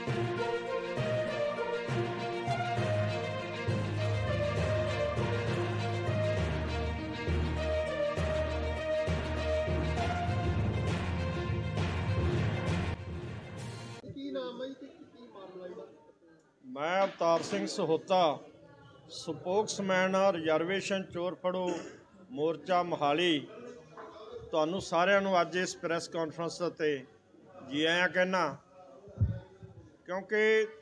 मैं Avtar Singh Sahota spokesman reservation चोर फड़ो मोर्चा मोहाली तुहानू सारिਆਂ ਨੂੰ ਅੱਜ इस प्रैस कॉन्फ्रेंस ते जी आया कहना क्योंकि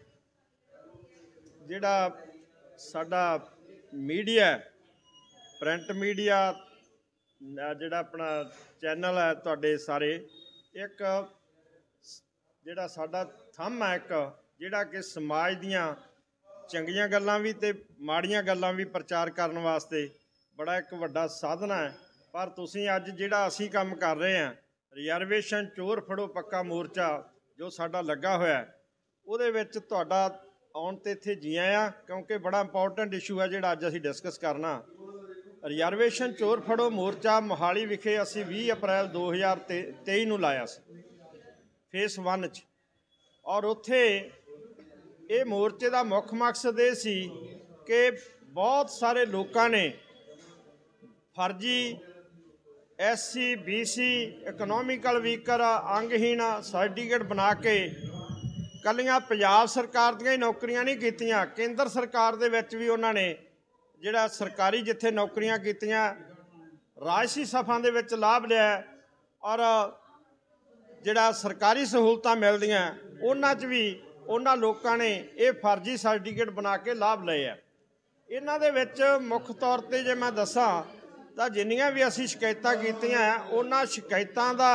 जिहड़ा साडा मीडिया प्रिंट मीडिया जिहड़ा अपना चैनल है तुहाडे सारे एक जिहड़ा साडा थंम है एक जिहड़ा कि समाज दियां चंगियां गल्लां भी ते माड़ियां गल्लां भी प्रचार करने वास्ते बड़ा एक वड्डा साधन है। पर तुसीं अज जिहड़ा असीं काम कर रहे हैं रिजर्वेशन चोर फड़ो पक्का मोर्चा जो साडा लगा होया उहदे विच तुहाडा आउण ते इत्थे जी आया क्योंकि बड़ा इंपॉर्टेंट इशू है जिहड़ा अज असीं डिस्कस करना। रिजर्वेशन चोर फड़ो मोर्चा मोहाली विखे असीं 20 अप्रैल 2023 नूं लाया सी फेस 1 च और उत्थे ये मोर्चे का मुख मकसद ये सी कि बहुत सारे लोगों ने फर्जी SC BC इकनॉमिकल वीकर अंगहीन सर्टिफिकेट बना के कलियां पंजाब सरकार दियां ही नौकरियां नहीं कीतियां केंद्र सरकार दे विच भी उन्होंने जिहड़ा सरकारी जिथे नौकरियां कीतियां राजसी सफां दे विच लाभ लिया और जिहड़ा सरकारी सहूलतां मिलदियां उन्हां च भी उन्हां लोकां ने ये फर्जी सर्टिफिकेट बना के लाभ लए है। इन्हां दे विच मुख तौर ते जे मैं दसां तां जिन्नियां भी असीं शिकायतां कीतियां उन्हां शिकायतां दा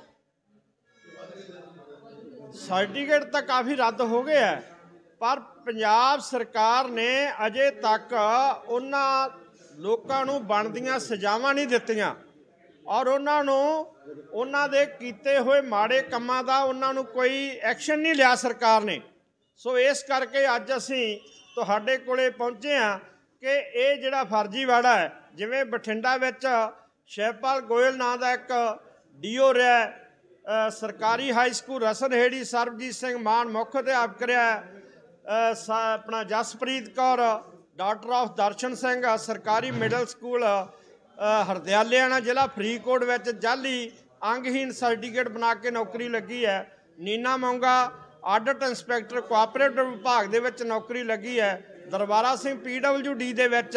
सर्टिफिकेट तां काफ़ी रद्द हो गया है पर पंजाब सरकार ने अजे तक उन्हां लोकां नूं बनदियां सजावां नहीं दित्तियां और उन्हां दे कीते हुए माड़े कामां दा उन्हां नूं कोई एक्शन नहीं लिया सरकार ने। सो इस करके अज असीं तुहाडे कोले पहुंचे हाँ कि ये जिहड़ा फर्जीवाड़ा है जिवें बठिंडा विच शिवपाल गोयल नां दा एक DO रहा सरकारी हाई स्कूल रसनहेड़ी सरबजीत सिंह मान मुख अध्यापक रहा अपना जसप्रीत कौर डॉक्टर ऑफ दर्शन सिंह सरकारी मिडल स्कूल हरदयालियाना जिला फरीदकोट विच जाली अंगहीन सर्टिफिकेट बना के नौकरी लगी है। Neena Monga audit inspector cooperative विभाग दे विच नौकरी लगी है। दरबारा सिंह PWD दे विच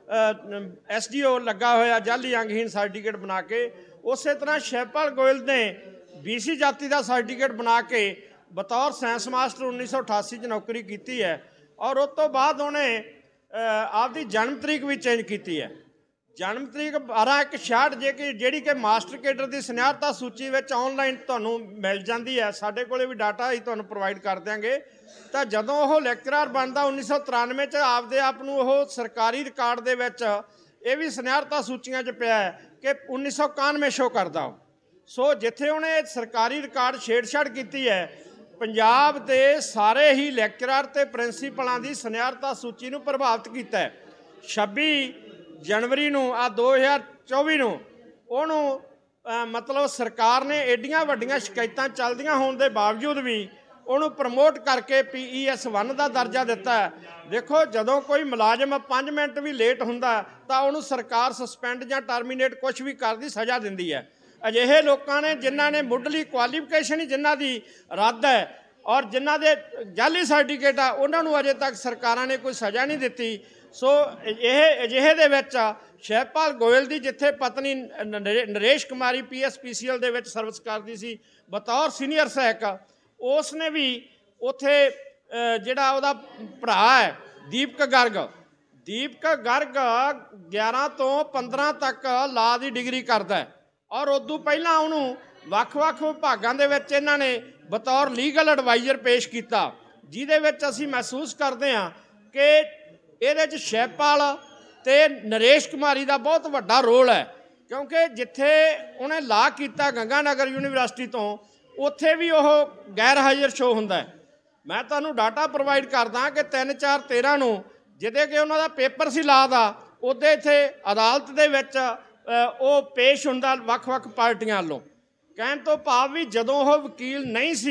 SDO लगा होया जाली अंगहीन सर्टिफिकेट बना के। उस तरह शिवपाल गोयल ने BC जाति का सर्टिफिकेट बना के बतौर साइंस मास्टर 1988 च नौकरी की है और उस तो बाद उन्हें आपकी जन्म तरीक भी चेंज की है। जन्म तरीक 12/1/66 जे कि जिहड़ी कि मास्टर केडर की सनिहारता सूची में ऑनलाइन तुहानूं मिल जाती है साडे कोले भी डाटा ही तुहानूं प्रोवाइड कर देंगे। तो जदों वो लैक्चरर बनता 1993 च आपदे आप नूं वो सरकारी रिकार्ड दे विच ये भी सनिहारता सूचियां च पिया है कि 1991 शो करदा। सो जिथे उन्हें सरकारी रिकार्ड छेड़छाड़ की है पंजाब के सारे ही लैक्चरर ते प्रिंसीपलों की सनिहारता सूची नूं प्रभावित किया है। 26 जनवरी नूं 2024 नूं उहनूं मतलब सरकार ने एडियां वड्डियां शिकायतां चलदियां होण दे बावजूद भी उहनूं प्रमोट करके PES 1 का दर्जा दिता है। देखो जदों कोई मुलाजम 5 मिनट भी लेट हुंदा तां उहनूं सरकार सस्पेंड जां टर्मीनेट कुछ भी करदी सज़ा दिंदी है। अजिहे लोकां ने जिन्हां ने मुੱਢਲੀ क्वालीफिकेशन ही जिन्हां दी रद्द है और जिन्हां दे जाली सर्टिफिकेट आ उन्हां नूं अजे तक सरकारां ने कोई सज़ा नहीं दित्ती। सो यह अजिहे दे विच शिवपाल गोयल की जिथे पत्नी नरेश कुमारी PSPCL दे विच सर्विस करती सी बतौर सीनियर सहायक उसने भी उत्थे जिहड़ा उहदा भरा है दीपक गर्ग 11 तो 15 तक ला की डिग्री करता है और उदों पहलां उहनूं वख-वख विभागां दे विच इन्हां ने बतौर लीगल एडवाइजर पेश किया जिहदे विच असीं महसूस करते हैं कि ये शिवपाल ते नरेश कुमारी का बहुत वड्डा रोल है क्योंकि जिथे उन्हें ला किया गंगानगर यूनीवर्सिटी तो उत्थे भी वह गैर हाजिर शो हुंदा है। मैं तुहानूं डाटा प्रोवाइड करदा कि 3/4/13 नूं जिहदे कि उन्हां दा पेपर सी ला दा उहदे इत्थे अदालत दे विच वो पेश हुंदा वख-वख पार्टियां वालों कहण तो भाव भी जदों वह वकील नहीं सी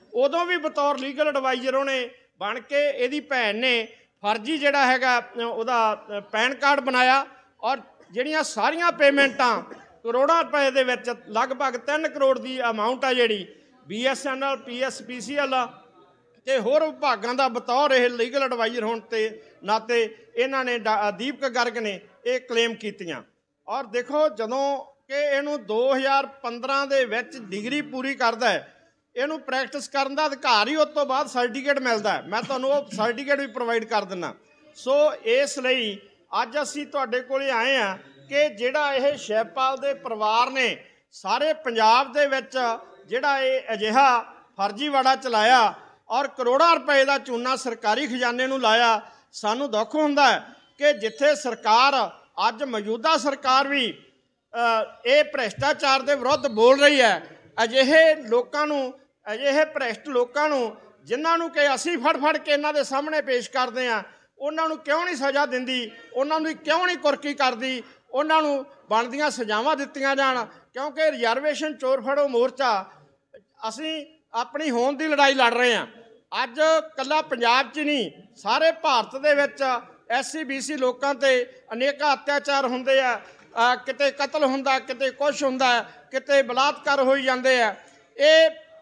उदों भी बतौर लीगल एडवाइजर उन्हें बन के इहदी भैन ने फर्जी जिहड़ा हैगा उहदा पैन कार्ड बनाया और जिहड़ियां सारियां पेमेंटां करोड़ां रुपए दे विच लगभग 3 करोड़ की अमाउंट आ जिहड़ी BSNL PSPCL ते होर विभागां दा बतौर ये लीगल एडवाइजर होने के नाते इन्हां ने दीपक गर्ग ने ये क्लेम कीतियां। और देखो जदों कि इहनूं 2015 दे विच डिग्री पूरी करदा है, इहनूं प्रैक्टिस करन दा अधिकार ही उस तो बाद सर्टिफिकेट मिलदा है। मैं तुहानूं वो सर्टिफिकेट भी प्रोवाइड कर दिना। सो इसलिए अज असीं तुहाडे कोले आए हैं कि जिहड़ा ये शैवपाल दे परिवार ने सारे पंजाब दे विच जिहड़ा ये अजिहा फर्जीवाड़ा चलाया और करोड़ां रुपए का चूना सरकारी खजाने नूं लाया, सानूं दुख हुंदा है कि जिथे सरकार अज मौजूदा सरकार भी ये भ्रष्टाचार के विरुद्ध बोल रही है, अजिहे लोकां नूं अजिहे भ्रष्ट लोकां नूं जिन्हां नूं कि असीं फड़ फड़ के इन्हां दे सामने पेश करदे हां, उन्हां नूं क्यों नहीं सज़ा दिंदी, उन्हां नूं क्यों नहीं कुरकी करदी, उन्हां नूं बनदियां सज़ावां दित्तियां जाण। क्योंकि रिजर्वेशन चोर फड़ो मोर्चा असीं अपनी होंद दी लड़ाई लड़ रहे हैं। अज कल्ला पंजाब च नहीं सारे भारत दे विच SC BC लोकां ते अनेकां अत्याचार हुंदे आ, किते कतल हुंदा, किते कुछ हुंदा, किते बलात्कार होई जांदे आ। ये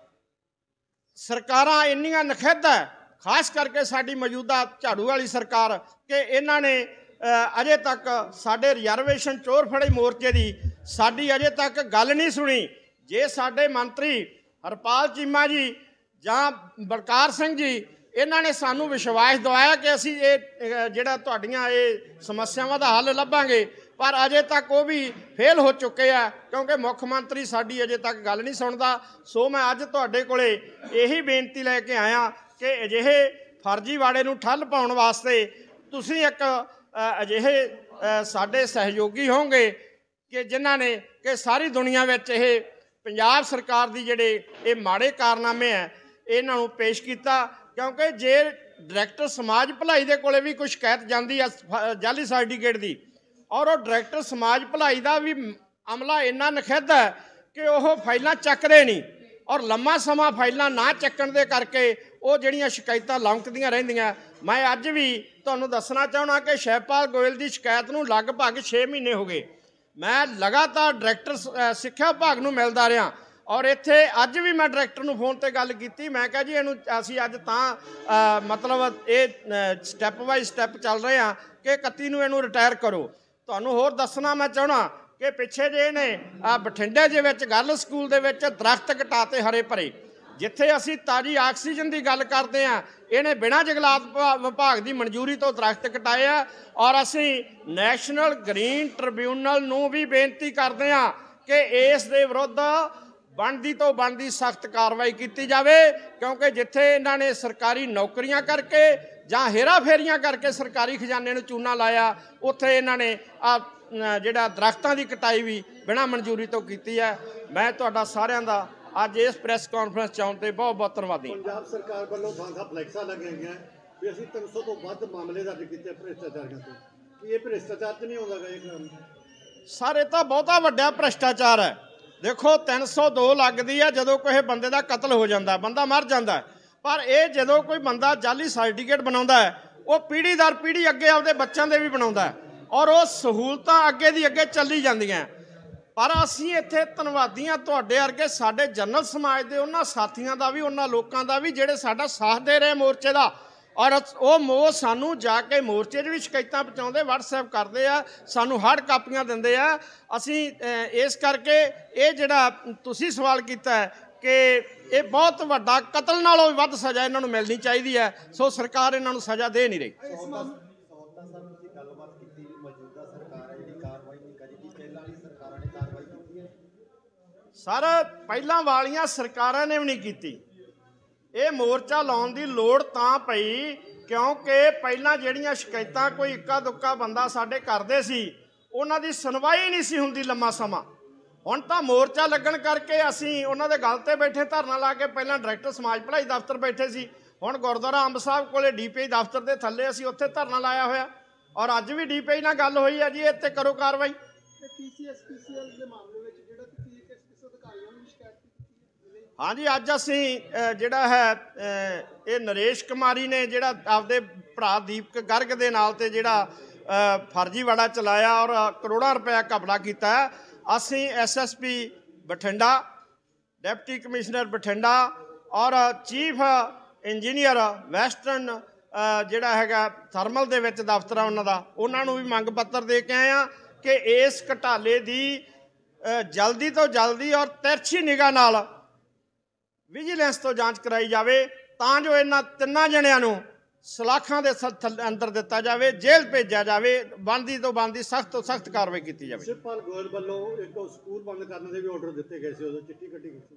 सरकारां इन्नियां नखिद्ध है, खास करके साडी मौजूदा झाड़ू वाली सरकार, कि इन्हां ने अजे तक साडे रिजर्वेशन चोर फड़े मोर्चे की साडी अजे तक गल नहीं सुनी। जे साडे मंत्री हरपाल चीमा जी जां बलकार सिंह जी इन्हां ने सानू विश्वास दिवाया कि असीं ये जिहड़ा तुहाडीआं ये समस्यावां दा हल लभांगे, पर अजे तक वो भी फेल हो चुके हैं क्योंकि मुख मंत्री साडी अजे तक गल नहीं सुनदा। सो मैं अज तुहाडे कोले यही बेनती लैके आया कि अजिहे फर्जीवाड़े नूं ठੱਲ पाउण वास्ते तुसीं एक अजिहे साडे सहयोगी होंगे कि जिन्हां ने कि सारी दुनिया विच ये पंजाब सरकार दी जिहड़े ये माड़े कारनामे है इन्हां नूं पेश कीता। क्योंकि जे डायरैक्टर समाज भलाई दे कोले भी कोई शिकायत जाती है जाली सर्टिफिकेट की, और वो डायरैक्टर समाज भलाई का भी अमला इन्ना नखिद्ध है कि वह फाइलां चकदे नहीं, और लम्मा समा फाइलां ना चक्कण दे करके वो जिहड़ियां शिकायतां लंघदियां रहिंदियां। मैं अज भी तुहानूं दसना चाहुंदा कि शैवपाल गोयल की शिकायत नूं लगभग 6 महीने हो गए। मैं लगातार डायरैक्टर सिक्ख्या विभाग नूं मिलदा रहा, और इत्थे अज भी मैं डायरैक्टर नूं फोन ते गल कीती। मैं कहा जी इहनूं असीं अज तां मतलब ये स्टैप बाय स्टैप चल रहे हैं कि 31 नूं इहनूं रिटायर करो। तुहानूं होर दसना मैं चाहना कि पिछे जे ने बठिंडे दे विच गर्ल स्कूल दे विच दरख्त कटाते हरे भरे, जिथे असीं ताजी आक्सीजन की गल करते हैं इन्हें बिना जंगलात विभाग की मंजूरी तो दरख्त कटाए हैं। और असीं नैशनल ग्रीन ट्रिब्यूनल नूं भी बेनती करते हैं कि इस दे विरुद्ध बनदी तो बनदी सख्त कार्रवाई की जाए, क्योंकि जिथे इन्हां ने सरकारी नौकरियां करके जां हेरा फेरियां करके सरकारी खजाने नूं चूना लाया, उत्थे इन्हां ने जिहड़ा दरख्तां की कटाई भी बिना मंजूरी तो की है। मैं तुहाडा सारिआं दा अज इस प्रैस कॉन्फ्रेंस च आउण ते बहुत बहुत धन्नवादी। पंजाब सरकार वालों थां फ्लैक्सां लगे हैं भी असीं 300 तो वध मामले दर्ज कीते भ्रष्टाचारियों ते, कि ये भ्रष्टाचार च नहीं आउंदा ये काम? सर ये तो बहुता वड्डा भ्रष्टाचार है। देखो 302 लगदी है जदों कोई बंदे का कतल हो जाता है, बंदा मर जाता है, पर यह जदों कोई बंदा जाली सर्टिफिकेट बनाउंदा है वो पीढ़ी दर पीढ़ी अगे आपदे बच्चों के भी बनाउंदा है, और वो सहूलतां अगे दी अगे चली जांदियां। पर असीं इत्थे धन्नवादी हां तुहाडे वर्गे साडे जनरल समाज के उन्हां साथियां दा भी उन्हां लोकां दा भी जिहड़े साडा साथ दे रहे मोर्चे दा, और वो सानू जाके मोर्चे भी शिकायतां पहुँचाते WhatsApp करते हैं, सानू हार्ड कापियां दिंदे आ। असीं इस करके ये जिहड़ा तुसीं सवाल कीता है कि ये बहुत वड्डा कतल नालों भी वध सज़ा इन्हां नूं मिलनी चाहिदी है, सो सरकार इन्हां नूं सज़ा दे नहीं रही। सर पहलां वालियां सरकारां ने भी नहीं कीती। ये मोर्चा लाउण दी लोड़ तां पई क्योंकि पहलां जिहड़ियां शिकायतां कोई इक्का दुक्का बंदा साडे करदे सी उन्हां दी सुनवाई नहीं सी हुंदी लम्मा समा। हुण तां मोर्चा लगण करके असीं उन्हां दे गल ते बैठे धरना ला के, पहलां डायरैक्टर समाज भलाई दफ्तर बैठे सी, हुण गुरुद्वारा अंब साहब कोले DPI दफ्तर के थल्ले असीं उत्थे धरना लाया होया, और अज भी DPI नाल गल होई है जी इत्थे करो कार्रवाई। हाँ जी, अज असी जिहड़ा है ये नरेश कुमारी ने जिहड़ा आपदे भरा दीपक गर्ग दे नाल ते जिहड़ा फर्जीवाड़ा चलाया और करोड़ों रुपया घपला किया है। असी SSP Bathinda, deputy commissioner Bathinda और चीफ इंजीनियर वैसटर्न जिहड़ा हैगा थर्मल दे विच दफ्तर उन्हां दा, उन्हां नूं भी मंग पत्र दे के आए हैं कि इस घोटाले दी जल्दी तो जल्दी और तिरछी निगाह नाल विजिलेंस तो जांच कराई जाए तां जो इन्हां तिन्नां जणियां नूं सलाखां दे अंदर दिता जाए, जेल भेजा जाए, बनदी तो बनदी सख्त तो सख्त कार्रवाई की जाए। शिवपाल गोयल वालों एक स्कूल बंद करने के भी ऑर्डर दिए गए थे, चिट्ठी कटी गई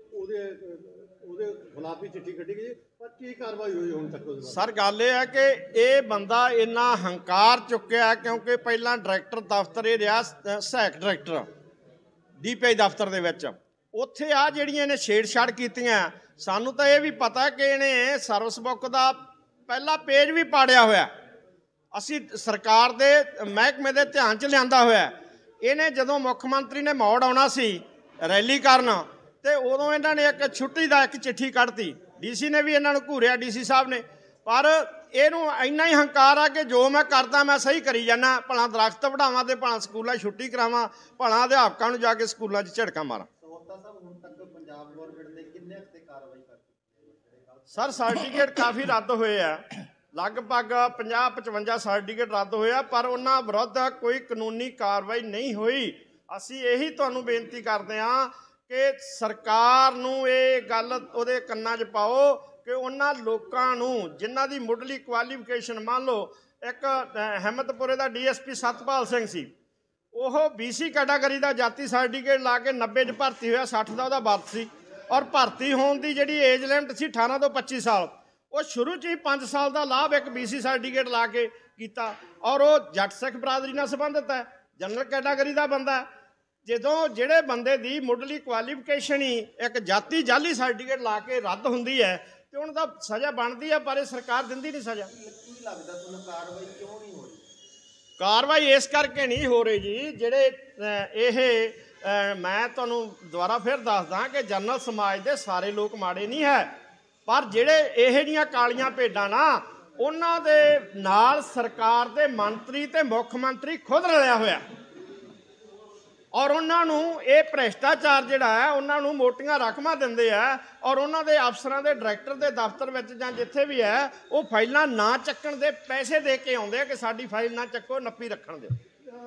खिलाफ भी चिट्ठी कटी गई, पर की कार्रवाई हुई हुण तक? सर गल यह है कि ये बंदा इन्ना हंकार चुक्या क्योंकि पहला डायरैक्टर दफ्तर ये रहा सहायक डायरैक्टर DPI दफ्तर दे विच, उत्थे आ जिहड़ियां इहने छेड़छाड़ कीतियां, सानू तो यह भी पता कि इहने सर्विस बुक का पहला पेज भी पाड़िया होया, असी सरकार दे महकमे दे ध्यान च लिआंदा होया। इहने जदों मुख मंत्री ने मौड़ आउणा सी रैली करन ते उदों इन्हां ने एक छुट्टी दा एक चिट्ठी कढ़ती, DC ने भी इन्हां नूं घूरिया, DC साहब ने, पर ਇਹਨੂੰ ਇੰਨਾ ਹੀ ਹੰਕਾਰ ਆ ਕਿ ਜੋ ਮੈਂ ਕਰਦਾ ਮੈਂ ਸਹੀ ਕਰੀ ਜਾਂਦਾ, ਭਲਾ ਦਰਖਤ ਵਢਾਵਾਂ ਤੇ ਭਲਾ ਸਕੂਲਾਂ ਛੁੱਟੀ ਕਰਾਵਾਂ, ਭਲਾ ਅਧਿਆਪਕਾਂ ਨੂੰ ਜਾ ਕੇ ਸਕੂਲਾਂ 'ਚ ਝੜਕਾਂ ਮਾਰਾਂ। ਸਰ ਸਰਟੀਫਿਕੇਟ ਕਾਫੀ ਰੱਦ ਹੋਏ ਆ, ਲਗਭਗ 50-55 ਸਰਟੀਫਿਕੇਟ ਰੱਦ ਹੋਏ ਆ, ਪਰ ਉਹਨਾਂ ਵਿਰੁੱਧ ਕੋਈ ਕਾਨੂੰਨੀ ਕਾਰਵਾਈ ਨਹੀਂ ਹੋਈ। ਅਸੀਂ ਇਹੀ ਤੁਹਾਨੂੰ ਬੇਨਤੀ ਕਰਦੇ ਹਾਂ ਕਿ ਸਰਕਾਰ ਨੂੰ ਇਹ ਗੱਲ ਉਹਦੇ ਕੰਨਾਂ 'ਚ ਪਾਓ कि उन्होंने लोगों जिन्हों की मुढ़ली क्वालीफिकेशन, मान लो एक हिम्मतपुरे का DSP सतपाल सिंह सी, वह BC कैटागरी का जाति सर्टिफिकेट ला के 90 च भर्ती होया, 60 का वह बर्थ सी, और भर्ती होने की जी एज लिमिट सी 18 तो 25 साल, वो शुरू च ही 5 साल का लाभ एक BC सर्टिफिकेट ला के किया, और वह जट सिख बरादरी नाल संबंधित है, जनरल कैटागरी का बंदा। जो जोड़े बंदे की मुढ़ली क्वालीफिकेशन ही एक जाति जाली सर्टिफिकेट ला के रद्द होंदी है तो उन्होंने तो सज़ा बनती है, पर सरकार दिंदी नहीं सज़ा। कार्रवाई इस करके नहीं हो रही जी, जेडे मैं तुहानूं दोबारा फिर दसदा कि जनरल समाज के सारे लोग माड़े नहीं है, पर जेडे इह जिहियां कालियां भेडां ना उन्हां दे नाल सरकार के मंत्री ते मुख मंत्री खुद रलिया होया, और उन्होंने ये भ्रष्टाचार जिहड़ा है उन्होंने मोटियां रकमां दिंदे है, और उन्होंने अफसरां दे डायरैक्टर के दफ्तर में जां जिथे भी है वो फाइलां ना चक्कण दे पैसे दे के आउंदे कि साडी फाइल ना चक्को, नप्पी रखण दे।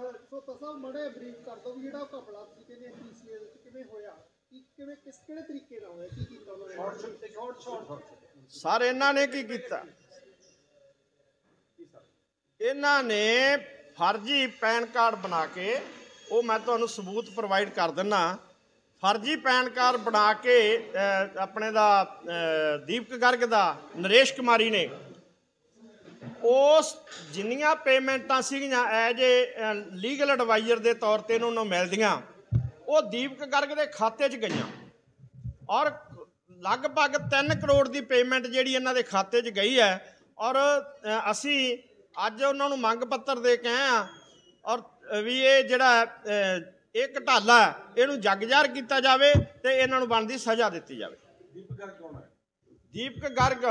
सर इन्हां ने की कीता, इन्हां ने फर्जी पैन कार्ड बना के, वो मैं तुहानूं सबूत प्रोवाइड कर दिना, फर्जी पैन कार्ड बना के अपने दा दीपक गर्ग दा नरेश कुमारी ने उस जिन्नियां पेमेंटां सीगियां एज ए लीगल एडवाइजर के तौर पर उन्होंने मिलदियां वो दीपक गर्ग के खाते च गईयां, और लगभग 3 करोड़ की पेमेंट जिहड़ी इन्हां दे खाते च गई है, और असी अज उन्होंने मंग पत्र दे के आए, और भी ये जिहड़ा एक घोटाला इहनूं जग ज़ाहिर किया जाए तो इन्हां नूं बनदी सज़ा दी जाए। दीपक गर्ग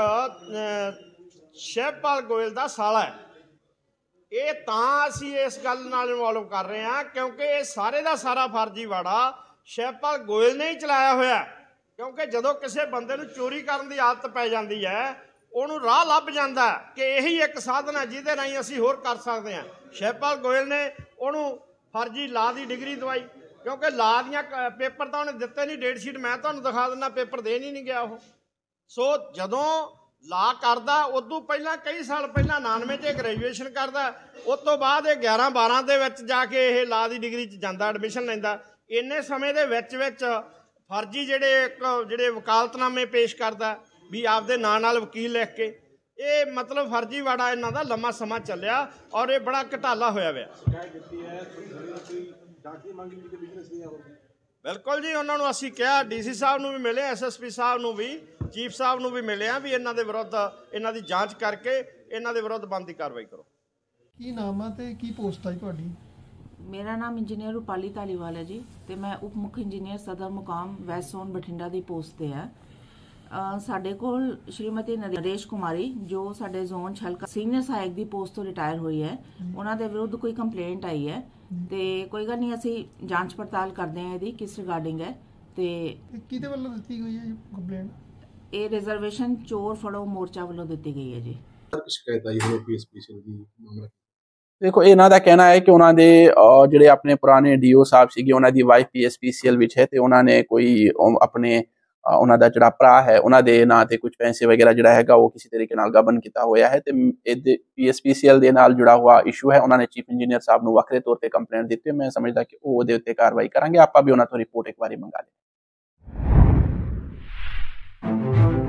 शिवपाल गोयल का साला है, ये तां असीं इस गल नाल इन्वॉल्व कर रहे हैं क्योंकि ये सारे का सारा फर्जीवाड़ा शिवपाल गोयल ने ही चलाया होया, क्योंकि जदों किसी बंदे नूं चोरी करन दी आदत पै जांदी है उन्होंने राह लभ जाता है कि यही एक साधन है जिहदे राहीं असीं होर कर सकते हैं। शिवपाल गोयल ने उन्होंने फर्जी ला की डिग्री दवाई, क्योंकि ला दियां पेपर तो उन्हें दिते नहीं, डेटशीट मैं तुहानूं दिखा दिना, पेपर देन ही नहीं गया वो। सो जदों ला करदा उदों पहलां कई साल पहलां 99 च ग्रैजुएशन करदा, उस तो बाद 11-12 दे विच जाके ये ला की डिग्री च जांदा, एडमिशन लैंदा। इन्ने समय दे विच फर्जी जिहड़े वकालतनामे पेश करदा भी आपदे नां नाल वकील लिख के, ये मतलब फर्जीवाड़ा इन्हां दा लंबा समा चलिया और ये बड़ा घोटाला होया हुआ। बिल्कुल जी, उन्होंने असीं कहा, DC साहब नूं भी मिले, SSP साहब नूं भी, चीफ साहब नूं भी मिले भी इन्हां दे विरुद्ध इन्हां दी जांच करके इन्हां दे विरुद्ध बनदी कार्रवाई करो। की नाम है ते की पोस्ट है तुहाडी? ਮੇਰਾ ਨਾਮ ਇੰਜੀਨੀਅਰ ਰੂਪਾਲੀ ਧਾਲੀਵਾਲ ਹੈ ਜੀ ਤੇ ਮੈਂ ਉਪ ਮੁੱਖ ਇੰਜੀਨੀਅਰ ਸਦਰ ਮੁਕਾਮ ਵੈਸਟ ਜ਼ੋਨ ਬਠਿੰਡਾ ਦੀ ਪੋਸਟ ਤੇ ਹੈ। ਸਾਡੇ ਕੋਲ ਸ਼੍ਰੀਮਤੀ ਨਰੇਸ਼ ਕੁਮਾਰੀ ਜੋ ਸਾਡੇ ਜ਼ੋਨ ਹਲਕਾ ਸੀਨੀਅਰ ਸਹਾਇਕ ਦੀ ਪੋਸਟ ਤੋਂ ਰਿਟਾਇਰ ਹੋਈ ਹੈ, ਉਹਨਾਂ ਦੇ ਵਿਰੁੱਧ ਕੋਈ ਕੰਪਲੇਂਟ ਆਈ ਹੈ ਤੇ ਕੋਈ ਗੱਲ ਨਹੀਂ, ਅਸੀਂ ਜਾਂਚ ਪੜਤਾਲ ਕਰਦੇ ਹਾਂ ਇਹਦੀ ਕਿਸ ਰਿਗਾਰਡਿੰਗ ਹੈ। ਤੇ ਕਿਹਦੇ ਵੱਲੋਂ ਦਿੱਤੀ ਗਈ ਹੈ ਕੰਪਲੇਂਟ? ਇਹ ਰਿਜ਼ਰਵੇਸ਼ਨ ਚੋਰ ਫੜੋ ਮੋਰਚਾ ਵੱਲੋਂ ਦਿੱਤੀ ਗਈ ਹੈ ਜੀ। ਸ਼ਿਕਾਇਤ ਆਈ ਹੈ ਪੀਐਸਪੀਸੀਐਲ ਦੀ ਮਾਮਲਾ। ਦੇਖੋ, ਇਹਨਾਂ ਦਾ ਕਹਿਣਾ ਹੈ ਕਿ ਉਹਨਾਂ ਦੇ ਜਿਹੜੇ ਆਪਣੇ ਪੁਰਾਣੇ ਡੀਓ ਸਾਹਿਬ ਸੀਗੇ, ਉਹਨਾਂ ਦੀ ਵਾਈਫ ਪੀਐਸਪੀਸੀਐਲ ਵਿੱਚ ਹੈ ਤੇ ਉਹਨਾਂ ਨੇ ਕੋਈ ਆਪਣੇ ਉਹਨਾਂ ਦਾ ਜਿਹੜਾ ਭਰਾ ਹੈ ਉਹਨਾਂ ਦੇ ਨਾਂ ਤੇ ਕੁਝ ਪੈਸੇ ਵਗੈਰਾ ਜਿਹੜਾ ਹੈਗਾ ਉਹ ਕਿਸੇ ਤਰੀਕੇ ਨਾਲ ਗਬਨ ਕੀਤਾ ਹੋਇਆ ਹੈ ਤੇ ਇਹਦੇ ਪੀਐਸਪੀਸੀਐਲ ਦੇ ਨਾਲ ਜੁੜਾ ਹੋਇਆ ਇਸ਼ੂ ਹੈ। ਉਹਨਾਂ ਨੇ ਚੀਫ ਇੰਜੀਨੀਅਰ ਸਾਹਿਬ ਨੂੰ ਵੱਖਰੇ ਤੌਰ ਤੇ ਕੰਪਲੇਂਟ ਦਿੱਤੀ। ਮੈਂ ਸਮਝਦਾ ਕਿ ਉਹ ਉਹਦੇ ਉੱਤੇ ਕਾਰਵਾਈ ਕਰਾਂਗੇ। ਆਪਾਂ ਵੀ ਉਹਨਾਂ ਤੋਂ ਰਿਪੋਰਟ ਇੱਕ ਵਾਰੀ ਮੰਗਾ ਲਈ।